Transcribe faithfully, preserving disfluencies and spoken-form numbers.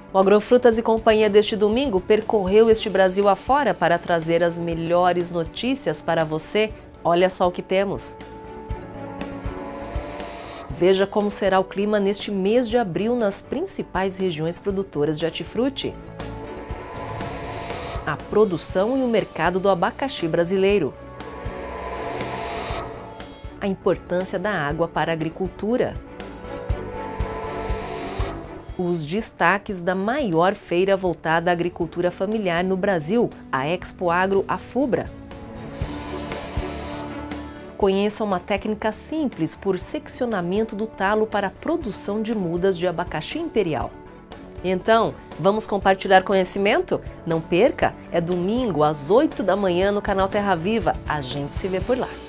O Agrofrutas e Companhia deste domingo percorreu este Brasil afora para trazer as melhores notícias para você. Olha só o que temos. Veja como será o clima neste mês de abril nas principais regiões produtoras de hortifruti. A produção e o mercado do abacaxi brasileiro. A importância da água para a agricultura. Os destaques da maior feira voltada à agricultura familiar no Brasil, a Expo Agro Afubra. Conheça uma técnica simples por seccionamento do talo para a produção de mudas de abacaxi imperial. Então, vamos compartilhar conhecimento? Não perca, é domingo às oito da manhã no canal Terra Viva. A gente se vê por lá.